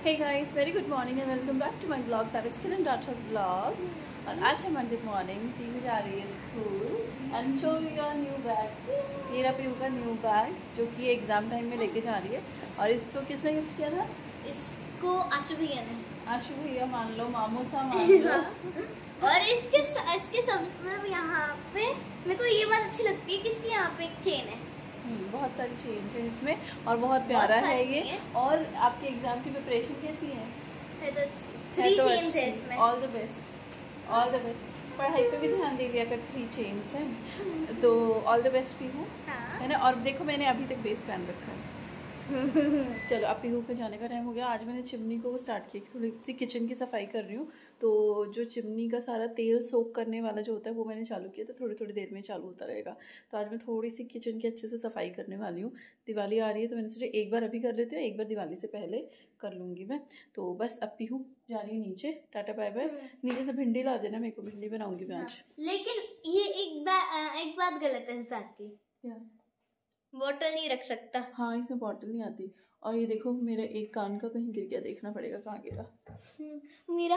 Hey guys, very good morning and welcome back to my vlog that is Kiran Rathod Vlogs. और आज है Monday morning, Pihu जा रही है school and show your new bag. ये रहा पीहू का न्यू बैग जो कि एग्जाम टाइम में लेके जा रही है। और इसको किसने गिफ्ट किया था? इसको आशु भैया ने। आशु भैया मान लो, मामूसा मान लो। और इसके सब मतलब यहाँ पे मेरे को ये बात अच्छी लगती है कि इसके यहाँ पे एक चेन है। बहुत सारी चेन्स हैं इसमें और बहुत प्यारा है ये। और आपके एग्जाम की प्रिपरेशन कैसी है? तो 3 चेन्स है इसमें। All the best, all the best. पढ़ाई पे भी ध्यान दे दिया अगर 3 चेन्स हैं तो ऑल द बेस्ट पीहू, है ना। और देखो मैंने अभी तक बेस पहन रखा है। चलो अब पीहू पे जाने का टाइम हो गया। आज मैंने चिमनी को स्टार्ट किया कि थोड़ी सी किचन की सफाई कर रही हूँ, तो जो चिमनी का सारा तेल सोक करने वाला जो होता है वो मैंने चालू किया, तो थोड़ी थोड़ी देर में चालू होता रहेगा। तो आज मैं थोड़ी सी किचन की अच्छे से सफाई करने वाली हूँ। दिवाली आ रही है तो मैंने सोचा एक बार अभी कर लेते हैं, एक बार दिवाली से पहले कर लूँगी मैं। तो बस अब पीहू जा रही है नीचे। Tata bye bye. नीचे से भिंडी ला देना, मेरे को भिंडी बनाऊँगी मैं आज। लेकिन ये एक बात गलत है इस बात की, बॉटल नहीं रख सकता। हाँ, इसमें बॉटल नहीं आती। और ये देखो मेरे एक कान का कहीं गिर गया, देखना पड़ेगा कहाँ गिरा। मेरा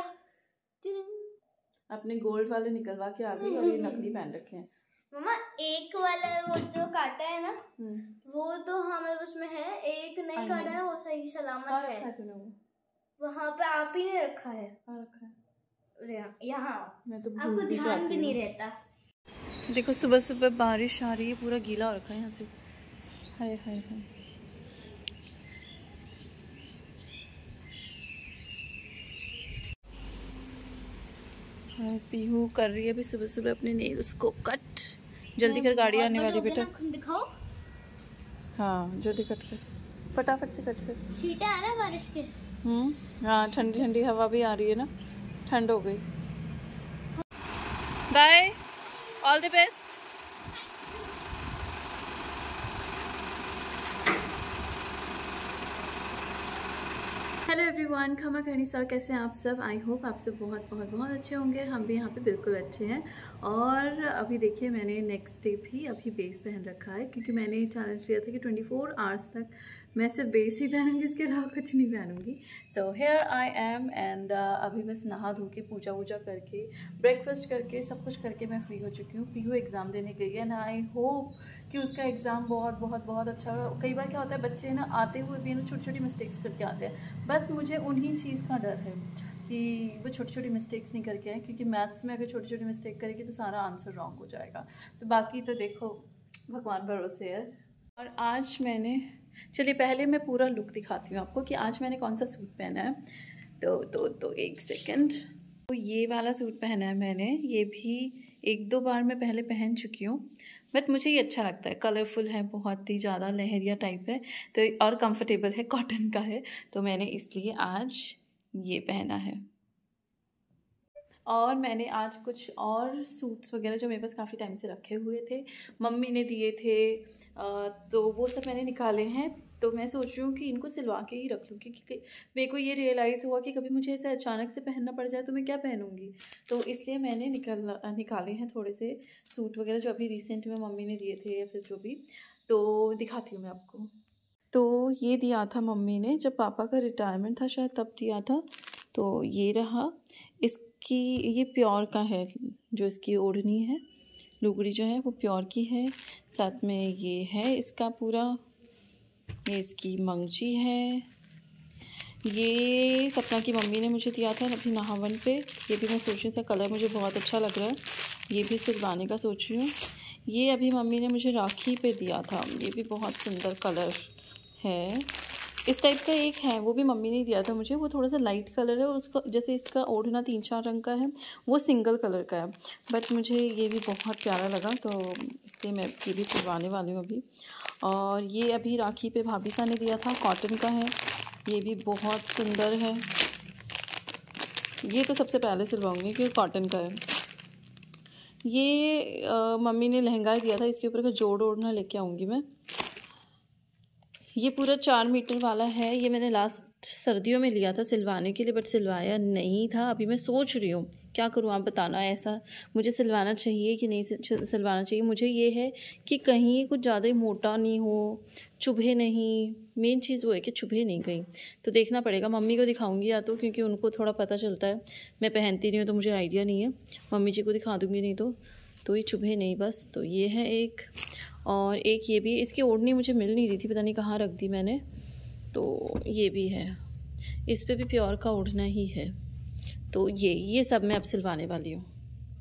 अपने गोल्ड वाले निकलवा के आ गई और ये नकली पहन रखे हैं। मम्मा एक वाला वो जो काटा है ना वो तो हमारे उसमें है, एक नहीं काटा है, वो सही सलामत है। तूने वो वहाँ पे आप ही ने रखा है। रखा है यहाँ मैं तो आपको ध्यान भी नहीं रहता। देखो सुबह सुबह बारिश आ रही है, पूरा गीला हो रखा है यहाँ से। हाय हाय हाय। पीहू कर रही है अभी सुबह सुबह अपने नेल्स को कट। जल्दी कर, गाड़ी आने वाली बेटा। दिखाओ। हाँ जल्दी कट कर, फटाफट से कट कर। छींटे आ रहा है बारिश के। हाँ ठंडी ठंडी हवा भी आ रही है ना, ठंड हो गई। Bye, all the best. Hello everyone, खमा करनी सा, कैसे हैं आप सब? आई होप आप सब बहुत बहुत बहुत अच्छे होंगे। हम भी यहाँ पे बिल्कुल अच्छे हैं। और अभी देखिए मैंने नेक्स्ट डे भी अभी बेस पहन रखा है, क्योंकि मैंने चैलेंज लिया था कि 24 आवर्स तक मैं सिर्फ बेस ही पहनूंगी, इसके अलावा कुछ नहीं पहनूंगी। So here I am and अभी बस नहा धो के पूजा वूजा करके ब्रेकफास्ट करके सब कुछ करके मैं फ्री हो चुकी हूँ। पीहू एग्ज़ाम देने गई है ना, आई होप कि उसका एग्ज़ाम बहुत बहुत बहुत अच्छा हो। कई बार क्या होता है बच्चे ना आते हुए भी ना छोटी छोटी मिस्टेक्स करके आते हैं। बस मुझे उन्हीं चीज़ का डर है कि वो छोटी छोटी मिस्टेक्स नहीं करके आए, क्योंकि मैथ्स में अगर छोटी छोटी मिस्टेक करेगी तो सारा आंसर रॉन्ग हो जाएगा। तो बाकी तो देखो भगवान भरोसे है। और आज मैंने, चलिए पहले मैं पूरा लुक दिखाती हूँ आपको कि आज मैंने कौन सा सूट पहना है। तो एक सेकेंड। तो ये वाला सूट पहना है मैंने, ये भी 1-2 बार मैं पहले पहन चुकी हूँ, बट मुझे ये अच्छा लगता है। कलरफुल है, बहुत ही ज़्यादा लहरिया टाइप है तो, और कंफर्टेबल है, कॉटन का है, तो मैंने इसलिए आज ये पहना है। और मैंने आज कुछ और सूट्स वगैरह जो मेरे पास काफ़ी टाइम से रखे हुए थे, मम्मी ने दिए थे, तो वो सब मैंने निकाले हैं। तो मैं सोच रही हूँ कि इनको सिलवा के ही रख लूँ, क्योंकि मेरे को ये रियलाइज़ हुआ कि कभी मुझे ऐसे अचानक से पहनना पड़ जाए तो मैं क्या पहनूँगी। तो इसलिए मैंने निकाले हैं थोड़े से सूट वगैरह जो अभी रिसेंट में मम्मी ने दिए थे या फिर जो भी। तो दिखाती हूँ मैं आपको। तो ये दिया था मम्मी ने जब पापा का रिटायरमेंट था शायद, तब दिया था। तो ये रहा, इसकी ये प्योर का है, जो इसकी ओढ़नी है, लुगड़ी जो है वो प्योर की है। साथ में ये है इसका पूरा, ये इसकी मंगजी है। ये सपना की मम्मी ने मुझे दिया था अभी नहावन पे। ये भी मैं सोच रही था, कलर मुझे बहुत अच्छा लग रहा है, ये भी सिलवाने का सोच रही हूँ। ये अभी मम्मी ने मुझे राखी पे दिया था, ये भी बहुत सुंदर कलर है। इस टाइप का एक है, वो भी मम्मी ने दिया था मुझे, वो थोड़ा सा लाइट कलर है। और उसका जैसे इसका ओढ़ना 3-4 रंग का है, वो सिंगल कलर का है, बट मुझे ये भी बहुत प्यारा लगा तो इसलिए मैं ये भी सिलवाने वाली हूँ अभी। और ये अभी राखी पे भाभी सा ने दिया था, कॉटन का है, ये भी बहुत सुंदर है। ये तो सबसे पहले सिलवाऊँगी क्योंकि कॉटन का है। ये मम्मी ने लहंगा दिया था, इसके ऊपर का जोड़ ओढ़ना लेके आऊँगी मैं। ये पूरा 4 मीटर वाला है, ये मैंने लास्ट सर्दियों में लिया था सिलवाने के लिए, बट सिलवाया नहीं था। अभी मैं सोच रही हूँ क्या करूँ, आप बताना ऐसा मुझे सिलवाना चाहिए कि नहीं सिलवाना चाहिए। मुझे ये है कि कहीं कुछ ज़्यादा ही मोटा नहीं हो, चुभे नहीं, मेन चीज़ वो है कि चुभे नहीं कहीं। तो देखना पड़ेगा, मम्मी को दिखाऊंगी या तो, क्योंकि उनको थोड़ा पता चलता है, मैं पहनती नहीं हूँ तो मुझे आइडिया नहीं है। मम्मी जी को दिखा दूँगी नहीं तो ये चुभे नहीं बस। तो ये है एक, और एक ये भी, इसकी ओढ़नी मुझे मिल नहीं रही थी, पता नहीं कहाँ रख दी मैंने। तो ये भी है, इस पे भी प्योर का ओढ़ना ही है। तो ये सब मैं अब सिलवाने वाली हूँ।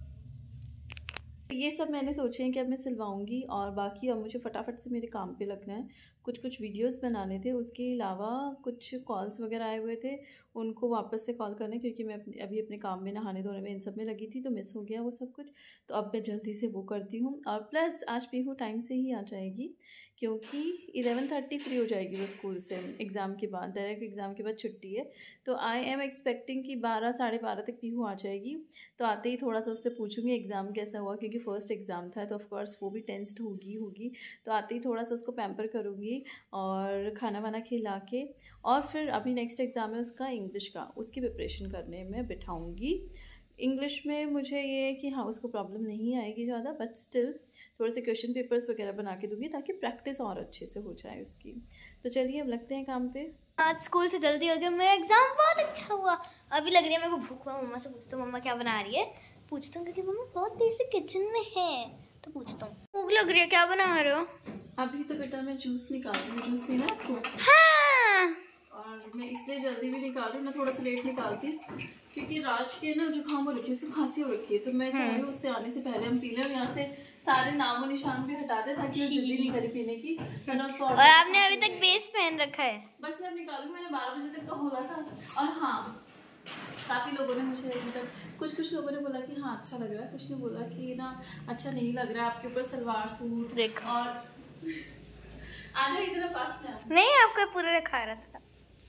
ये सब मैंने सोचे हैं कि अब मैं सिलवाऊंगी, और बाकी अब मुझे फटाफट से मेरे काम पे लगना है। कुछ वीडियोस बनाने थे, उसके अलावा कुछ कॉल्स वगैरह आए हुए थे, उनको वापस से कॉल करने, क्योंकि मैं अभी अपने काम में, नहाने धोने में, इन सब में लगी थी, तो मिस हो गया वो सब कुछ। तो अब मैं जल्दी से वो करती हूँ। और प्लस आज पीहू टाइम से ही आ जाएगी, क्योंकि 11:30 फ्री हो जाएगी वो स्कूल से, एग्ज़ाम के बाद, डायरेक्ट एग्ज़ाम के बाद छुट्टी है। तो आई एम एक्सपेक्टिंग कि 12 साढ़े 12 तक पीहू आ जाएगी। तो आते ही थोड़ा सा उससे पूछूंगी एग्ज़ाम कैसा हुआ, क्योंकि फ़र्स्ट एग्ज़ाम था, तो ऑफकोर्स वो भी टेंस्ड होगी। तो आते ही थोड़ा सा उसको पैम्पर करूँगी और खाना वाना खिला के, और फिर अभी नेक्स्ट एग्ज़ाम है उसका इंग्लिश का, उसकी प्रिपरेशन करने में बिठाऊँगी। इंग्लिश में मुझे ये है कि हाँ उसको प्रॉब्लम नहीं आएगी ज़्यादा, बट स्टिल थोड़े से क्वेश्चन पेपर्स वगैरह बना के दूँगी, ताकि प्रैक्टिस और अच्छे से हो जाए उसकी। तो चलिए अब लगते हैं काम पे। आज स्कूल से जल्दी हो गया, मेरा एग्जाम बहुत अच्छा हुआ। अभी लग रही है मेरे को भूख। मम्मा से पूछता हूँ मम्मा क्या बना रही है, पूछता हूँ, क्योंकि मम्मा बहुत देर से किचन में है, तो पूछता हूँ भूख लग रही है, क्या बना रहे हो? अभी तो बेटा मैं जूस निकाल रही हूँ। जूस पीना आपको? हाँ। और मैं इसलिए जल्दी भी निकाल रही हूँ, मैं थोड़ा सा लेट निकालती, क्योंकि राज के ना जुकाम हो रखी है, उसकी खांसी हो रखी है, तो मैं चाह रही हूँ उससे आने से पहले हम पी लें, यहाँ से सारे नामो निशान भी हटा दे, ताकि वो जिद्दी नहीं करे पीने की। मैंने उसको, और आपने अभी तक बेस पहन रखा है। बस मैं अब निकालूंगी, मैंने 12 बजे तक का बोला था। और हाँ, काफ़ी लोगों ने मुझे, मतलब कुछ लोगों ने बोला कि हाँ अच्छा लग रहा है, कुछ ने बोला कि ना अच्छा नहीं लग रहा है, आपके ऊपर सलवार सूट देखो। और आ जाओ इधर पास में। नहीं, आपको पूरा रखा रहा था।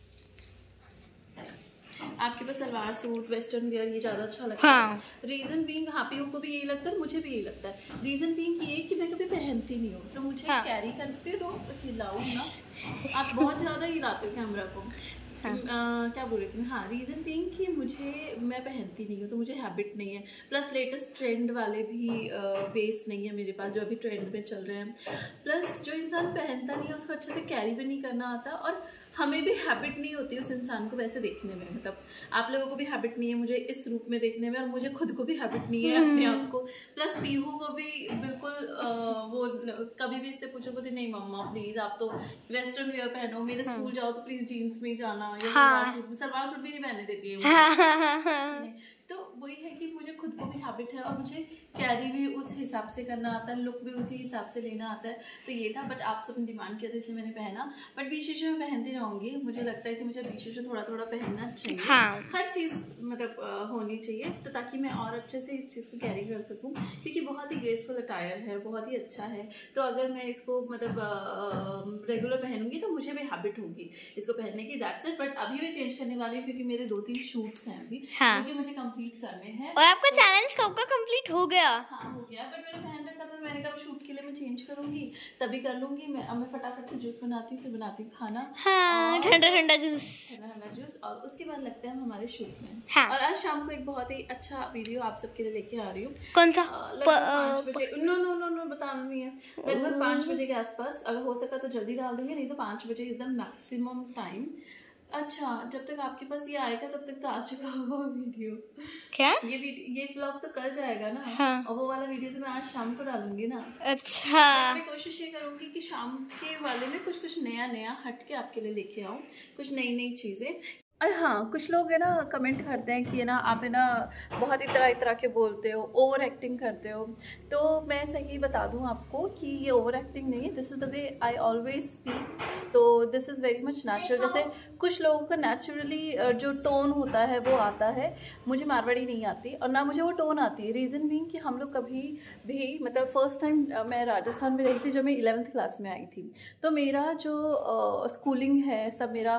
आपके पास सलवार सूट वेस्टर्न वेयर ये ज़्यादा अच्छा लगता है। रीज़न बीइंग, हाँ पीहू को भी यही लगता है, मुझे भी यही लगता है। रीज़न बीइंग ये कि मैं कभी पहनती नहीं हूँ, तो मुझे कैरी करके दो, हिलाओ ना। आप बहुत ज़्यादा हिलाते हो कैमरा को। क्या बोल रही थी मैं? हाँ, रीज़न बीइंग कि मैं पहनती नहीं हूँ, तो मुझे हैबिट नहीं है। प्लस लेटेस्ट ट्रेंड वाले भी बेस नहीं है मेरे पास, जो अभी ट्रेंड में चल रहे हैं। प्लस जो इंसान पहनता नहीं है उसको अच्छे से कैरी भी नहीं करना आता, और हमें भी हैबिट नहीं होती उस इंसान को वैसे देखने में। मतलब आप लोगों को भी हैबिट नहीं है मुझे इस रूप में देखने में, और मुझे खुद को भी हैबिट नहीं है अपने आप को। प्लस पीहू को भी बिल्कुल वो कभी भी इससे पूछो बोलती नहीं मम्मा प्लीज़ आप तो वेस्टर्न वेयर पहनो, मेरे स्कूल जाओ तो प्लीज़ जीन्स में जाना, या सलवार सूट भी नहीं पहनने देती है। तो वही है कि मुझे खुद को भी हैबिट है, और मुझे कैरी भी उस हिसाब से करना आता है, लुक भी उसी हिसाब से लेना आता है। तो ये था, बट आप सबने डिमांड किया था इसलिए मैंने पहना। बट बीच बीच में पहनती रहूँगी, मुझे लगता है कि मुझे बीच बीच में थोड़ा थोड़ा पहनना चाहिए। हर चीज़ मतलब होनी चाहिए, तो ताकि मैं और अच्छे से इस चीज़ को कैरी कर सकूँ, क्योंकि बहुत ही ग्रेसफुल अटायर है, बहुत ही अच्छा है। तो अगर मैं इसको मतलब रेगुलर पहनूंगी तो मुझे भी हैबिट होगी इसको पहनने की, दैट्स इट। बट अभी मैं चेंज करने वाली हूँ, क्योंकि मेरे 2-3 शूट्स हैं अभी, क्योंकि मुझे कंप्लीट करने हैं। और आपका चैलेंज कब का कंप्लीट हो गया? हाँ हो गया, बट मैंने पहन रखा था, मैंने कहा शूट के लिए मैं चेंज करूंगी तभी कर लूंगी। मैं फटाफट से जूस बनाती हूँ, फिर बनाती हूँ खाना। हाँ, ठंडा ठंडा जूस, और उसके बाद लगते हैं हम हमारे शूट में। हाँ। और आज शाम को एक बहुत ही अच्छा वीडियो आप सबके लिए लेके आ रही हूँ। कौन सा? 5 बजे। नो बताना नहीं है, लगभग 5 बजे के आसपास। अगर हो सका तो जल्दी डाल देंगे, नहीं तो 5 बजे इज द मैक्सिमम टाइम। अच्छा, जब तक आपके पास ये आएगा तब तक तो आ चुका होगा वीडियो। क्या? ये व्लॉग तो कल जाएगा ना। हाँ। और वो वाला वीडियो तो मैं आज शाम को डालूंगी ना। अच्छा। मैं कोशिश ये करूंगी कि शाम के वाले में कुछ नया हट के आपके लिए लेके आऊँ, कुछ नई चीज़ें। और हाँ, कुछ लोग है ना कमेंट करते हैं कि है ना आप है ना बहुत ही तरह के बोलते हो, ओवर एक्टिंग करते हो। तो मैं सही बता दूं आपको कि ये ओवर एक्टिंग नहीं है, this is the way I always speak. तो this is very much natural. जैसे कुछ लोगों का नेचुरली जो टोन होता है वो आता है, मुझे मारवाड़ी नहीं आती और ना मुझे वो टोन आती है। रीज़न बीइंग कि हम लोग कभी भी, मतलब फर्स्ट टाइम मैं राजस्थान में रही थी जब मैं 11th क्लास में आई थी। तो मेरा जो स्कूलिंग है सब मेरा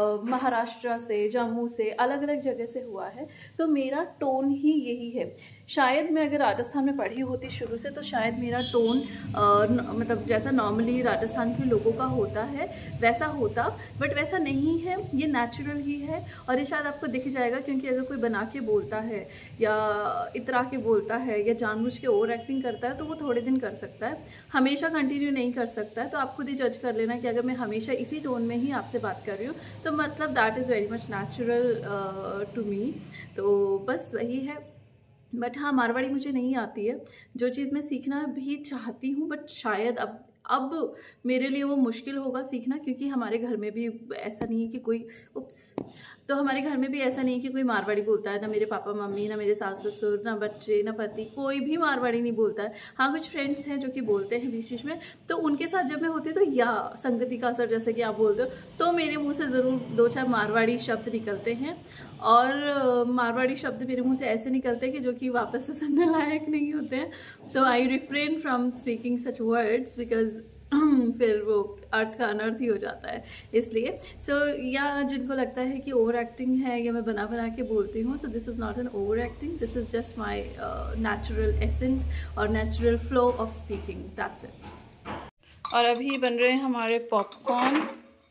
महाराष्ट्र से, जम्मू से, अलग अलग जगह से हुआ है। तो मेरा टोन ही यही है। शायद मैं अगर राजस्थान में पढ़ी होती शुरू से तो शायद मेरा टोन मतलब जैसा नॉर्मली राजस्थान के लोगों का होता है वैसा होता, बट वैसा नहीं है, ये नेचुरल ही है। और ये शायद आपको दिख जाएगा, क्योंकि अगर कोई बना के बोलता है या इतरा के बोलता है या जानबूझ के ओवर एक्टिंग करता है तो वो थोड़े दिन कर सकता है, हमेशा कंटिन्यू नहीं कर सकता है। तो आप खुद ही जज कर लेना कि अगर मैं हमेशा इसी टोन में ही आपसे बात कर रही हूँ तो मतलब that is very much natural to me. तो बस वही है। बट हाँ, मारवाड़ी मुझे नहीं आती है, जो चीज़ मैं सीखना भी चाहती हूँ, बट शायद अब मेरे लिए वो मुश्किल होगा सीखना, क्योंकि हमारे घर में भी ऐसा नहीं है कि कोई तो हमारे घर में भी ऐसा नहीं है कि कोई मारवाड़ी बोलता है, ना मेरे पापा मम्मी, ना मेरे सास ससुर, ना बच्चे, ना पति, कोई भी मारवाड़ी नहीं बोलता है। हाँ, कुछ फ्रेंड्स हैं जो कि बोलते हैं बीच बीच में, तो उनके साथ जब मैं होती हूँ तो या संगति का असर जैसे कि आप बोलते हो, तो मेरे मुँह से ज़रूर 2-4 मारवाड़ी शब्द निकलते हैं। और मारवाड़ी शब्द मेरे मुंह से ऐसे निकलते हैं कि जो कि वापस से सुनने लायक नहीं होते हैं। तो I refrain from speaking such words because फिर वो अर्थ का अनर्थ ही हो जाता है, इसलिए। या जिनको लगता है कि ओवर एक्टिंग है या मैं बना बना के बोलती हूँ, so this is not an over acting, this is just my natural accent और natural flow of speaking, that's it. और अभी बन रहे हैं हमारे पॉपकॉर्न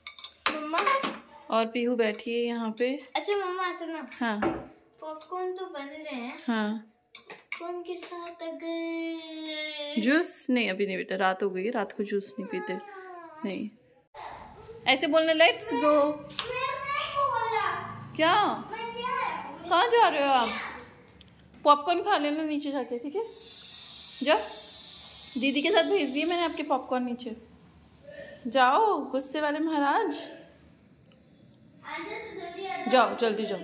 और पीहू बैठी है यहाँ पे। अच्छा मम्मा सुनो। हाँ, पॉपकॉर्न तो बन रहे हैं। हाँ, कौन के साथ अगर जूस नहीं, अभी नहीं बेटा, रात हो गई है, रात को जूस नहीं पीते। नहीं ऐसे बोलना, लेट्स गो। क्या, कहाँ जा रहे हो आप? पॉपकॉर्न खा लेना नीचे जाके, ठीक है? जाओ, दीदी के साथ भेज दिए मैंने आपके पॉपकॉर्न नीचे। जाओ गुस्से वाले महाराज, जाओ जल्दी जाओ।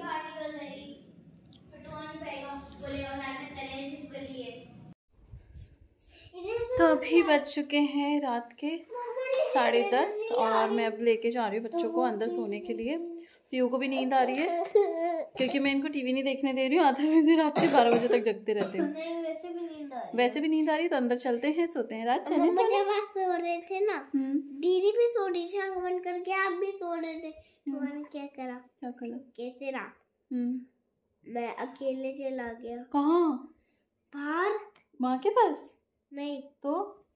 तो अभी बज चुके हैं रात के 10:30 और मैं अब लेके जा रही हूँ बच्चों को अंदर सोने के लिए। पीयू को भी नींद आ रही है क्योंकि मैं इनको टीवी नहीं देखने दे रही हूँ, अदरवाइज रात के 12 बजे तक जगते रहते हैं। वैसे भी नींद आ रही है तो अंदर चलते हैं, सोते हैं। रात चले सो रहे थे ना, दीदी भी सो रही थी आंख बंद करके, आप भी सो रहे थे, तो मैंने क्या करा कैसे रात मैं अकेले चला गया। कहाँ? बाहर, माँ के पास? नहीं तो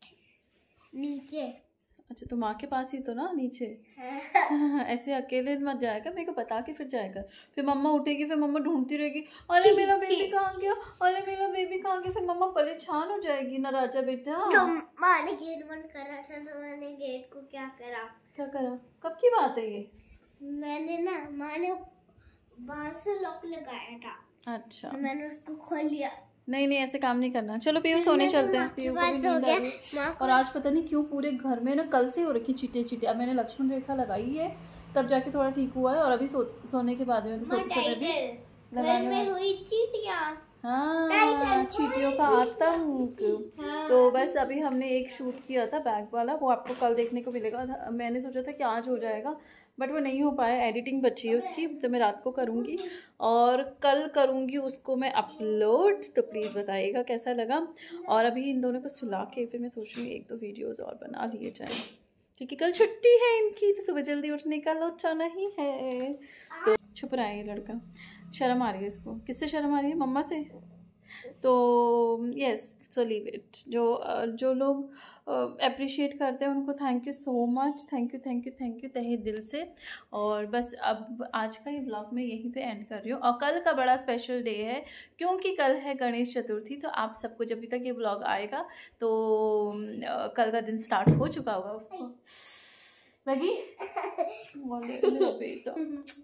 नीचे। अच्छा, तो माँ के पास ही तो ना, नीचे। ऐसे अकेले मत जाएगा, मेरे को बता के फिर जाएगा। फिर मम्मा उठेगी, फिर मम्मा ढूंढती रहेगी, अरे मेरा बेबी कहाँ गया, अरे मेरा बेबी कहाँ गया, फिर मम्मा परेशान हो जाएगी ना राजा बेटा। तो माँ ने गेट बंद करा था तो मैंने गेट को क्या करा? कब की बात है ये? मैंने ना, माँ ने बाहर से लॉक लगाया था। अच्छा, तो मैंने उसको खोल लिया। नहीं ऐसे काम नहीं करना। चलो पीयू सोने चलते हैं, पीयू को भी नींद आ रही है। और आज पता नहीं क्यों पूरे घर में ना कल से हो रखी चीटे। अब मैंने लक्ष्मण रेखा लगाई है तब जाके थोड़ा ठीक हुआ है, और अभी सोने के बाद में तो सोते समय भी लगाने हुई चीटियां। हाँ, चीटियों का आतंक। तो बस अभी हमने एक शूट किया था बैग वाला, वो आपको कल देखने को मिलेगा। मैंने सोचा था कि आज हो जाएगा बट वो नहीं हो पाया, एडिटिंग बची है उसकी, तो मैं रात को करूँगी और कल करूँगी उसको मैं अपलोड। तो प्लीज़ बताइएगा कैसा लगा। और अभी इन दोनों को सुला के फिर मैं सोच रही हूँ 1-2 वीडियोस और बना लिए जाए, क्योंकि कल छुट्टी है इनकी, तो सुबह जल्दी उठने का लोचा नहीं है। तो छुप रहा है ये लड़का, शर्म आ रही है इसको। किससे शर्म आ रही है? मम्मा से। तो यस, सो लीव इट। जो लोग अप्रिशिएट करते हैं उनको thank you so much, thank you तहे दिल से। और बस अब आज का ये ब्लॉग मैं यहीं पे एंड कर रही हूँ। और कल का बड़ा स्पेशल डे है क्योंकि कल है गणेश चतुर्थी। तो आप सबको जब तक ये ब्लॉग आएगा तो कल का दिन स्टार्ट हो चुका होगा। लगी बेटा,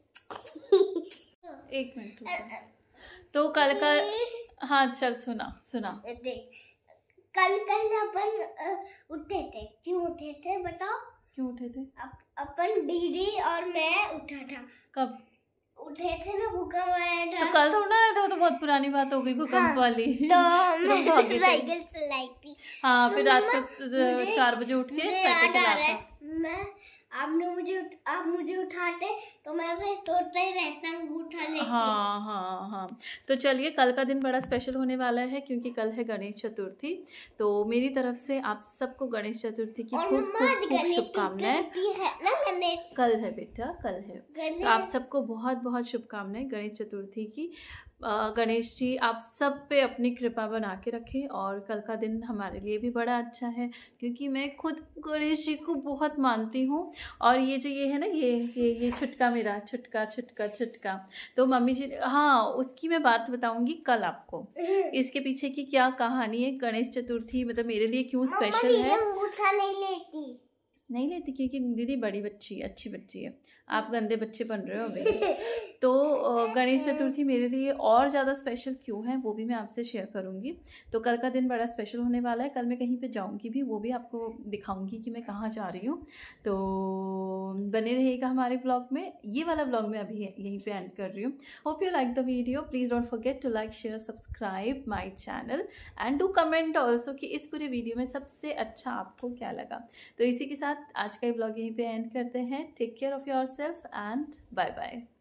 1 मिनट। तो कल का, हाँ चल सुना। कल अपन उठे थे। क्यों उठे थे बताओ? क्यों उठे थे? अपन दीदी और मैं उठा था। कब उठे थे ना? भूकंप आया था। तो कल थोड़ा आया था, वो तो बहुत पुरानी बात हो गई भूकंप वाली। तो मैं साइकिल चलाई थी। हाँ, फिर रात को 4 बजे उठ के साइकिल चलाता। आप मुझे उठाते तो मैं ऐसे सोचता ही रहता हूँ उठा लेके। हाँ। तो चलिए, कल का दिन बड़ा स्पेशल होने वाला है क्योंकि कल है गणेश चतुर्थी। तो मेरी तरफ से आप सबको गणेश चतुर्थी की खूब शुभकामनाएं। कल है बेटा, कल है। तो आप सबको बहुत शुभकामनाएं गणेश चतुर्थी की। गणेश जी आप सब पे अपनी कृपा बना के रखें और कल का दिन हमारे लिए भी बड़ा अच्छा है, क्योंकि मैं खुद गणेश जी को बहुत मानती हूँ। और ये जो ये है ना, ये छुटका मेरा छुटका, तो मम्मी जी, हाँ उसकी मैं बात बताऊंगी कल आपको, इसके पीछे की क्या कहानी है, गणेश चतुर्थी मतलब मेरे लिए क्यों स्पेशल है। नहीं लेती क्योंकि दीदी बड़ी बच्ची है, अच्छी बच्ची है, आप गंदे बच्चे बन रहे हो अभी। तो गणेश चतुर्थी मेरे लिए और ज़्यादा स्पेशल क्यों है वो भी मैं आपसे शेयर करूँगी। तो कल का दिन बड़ा स्पेशल होने वाला है, कल मैं कहीं पे जाऊँगी भी, वो भी आपको दिखाऊँगी कि मैं कहाँ जा रही हूँ। तो बने रहिएगा हमारे व्लॉग में। ये वाला व्लॉग मैं अभी यहीं पे एंड कर रही हूँ। Hope you like the video, please don't forget to like share subscribe my channel and do comment also कि इस पूरे वीडियो में सबसे अच्छा आपको क्या लगा। तो इसी के साथ आज का व्लॉग यहीं पे एंड करते हैं। Take care of yourself and bye bye.